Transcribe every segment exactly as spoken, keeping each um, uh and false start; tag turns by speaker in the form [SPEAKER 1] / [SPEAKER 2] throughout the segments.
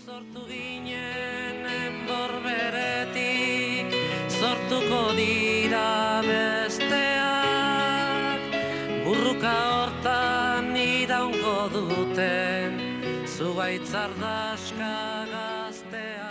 [SPEAKER 1] Sortu ginen enborberetik, sortuko dira besteak, burruka hortan iraungo duten, zuaitzardaska gazteak.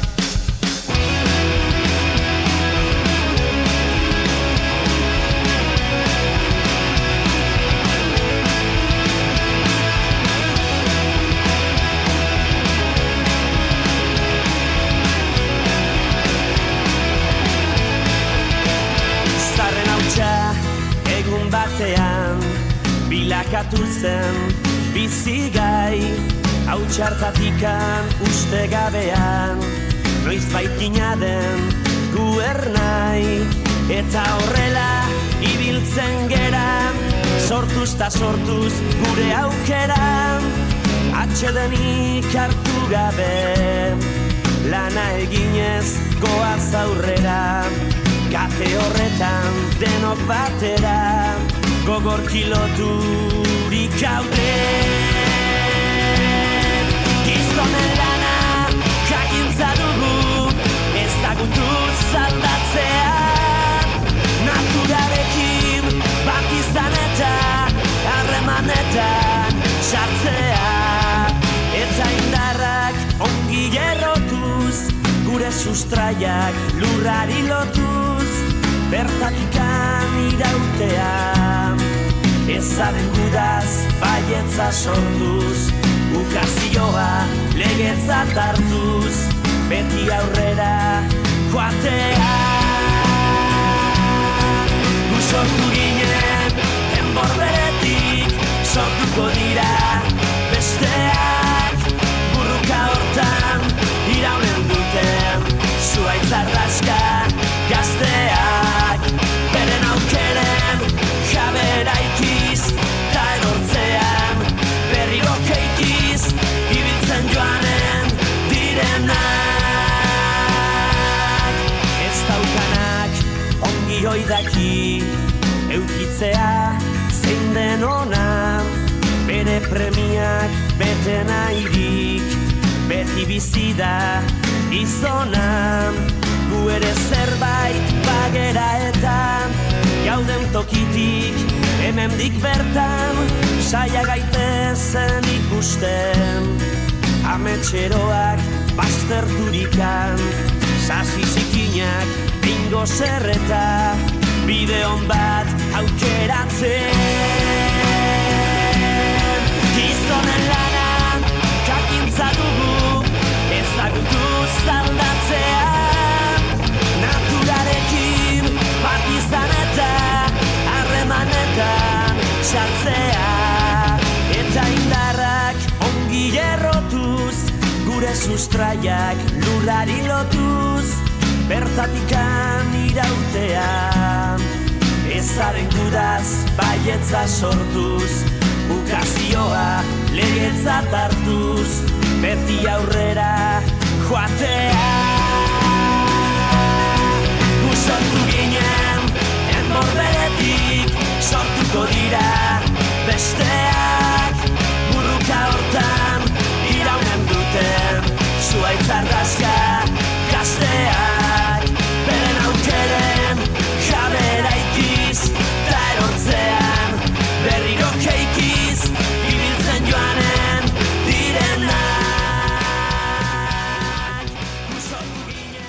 [SPEAKER 2] Egun batean bilakatu zen bizigai, hau txartatikan uste gabean, noiz baitina den guernai, eta horrela ibiltzen gera, sortuz ta sortuz gure aukera, atsedenik hartu gabe, lana eginez goaz aurrera. Kate horretan denok batera, gogor kiloturik gaude. Gizonen lana jakintza dugu, ez dagutuz aldatzea, naturarekin bat izan eta harremanetan sartzea, eta indarrak ongi errotuz, gure sustraiak lurrari lotuz, bertatikan irautea, ezaren gudaz baietza sortuz, ukazioa legetzat hartuz, beti aurrera joatea. Gu sortu ginen enborberetik, sortuko dira besteak, burruka hortan iraunen duten, zuaitzardaska gazteak, beren aukeren jabera ikiz, ta erortzean berriro keikiz, ibiltzen joanen direnak. Ez daukanak ongi oidaki, eukitzea zein den ona, bere premiak bete nahirik, beti bizida izona, gu ere zerbait bagera eta gauden tokitik hemendik bertan, saia gaitezen ikusten, ametxeroak bazterturikan, sasi zikinak bingo zerreta, bide hon bat aukeratzen. Gizonen lana jakintza dugu, ezagutuz aldatzea, naturarekin bat izan eta harremanetan sartzea, eta indarrak ongi errotuz, gure sustraiak lurrari lotuz, bertatikan irautea, ezaren gudaz baietza sortuz, ukazioa legetzat hartuz, beti aurrera joatea. Gu sortu ginen enborberetik, sortuko dira besteak, burruka hortan iraunen duten, zuaitzardaska gazteak, beren aukeren jabera ikiz, ta erortzean berriro keikiz, ibiltzen joanen direnak. Gu sortu ginen.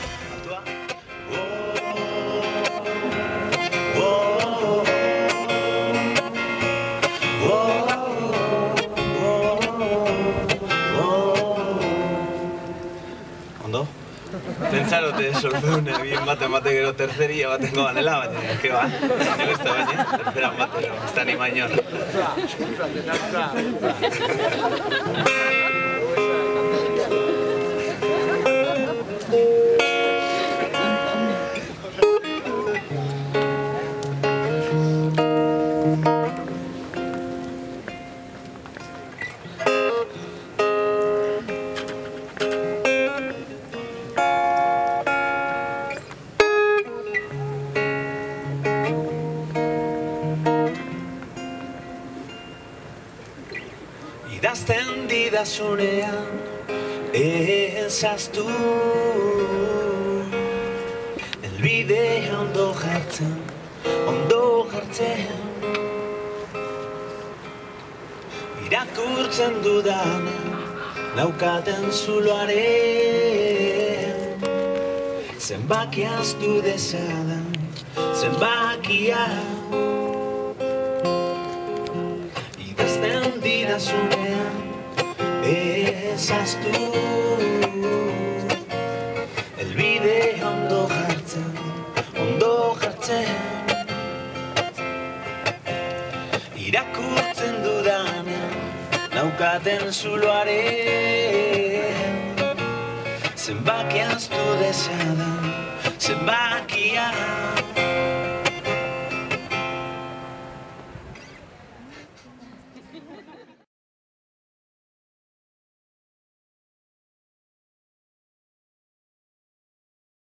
[SPEAKER 3] Ondo? Pentsarote sortzeune bien baten bate gero terceria batengo ganela, baina, ke ba? Ego ez da baina, terceran batero, ez da ni mainor.
[SPEAKER 2] Idazten didasunean
[SPEAKER 3] ezaztu elbidea ondo jartzen, ondo jartzen irakurtzen dudanen naukaten zuloaren zenbaki aztu dezadan, zenbakia idazten didazunean ezaztu elbidea ondo jartzen, ondo jartzen irakurtzen dudanen naukaten zuloaren